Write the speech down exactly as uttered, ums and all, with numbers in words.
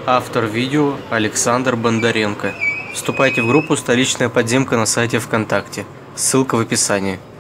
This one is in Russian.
Автор видео Александр Бондаренко. Вступайте в группу «Столичная подземка» на сайте ВКонтакте. Ссылка в описании.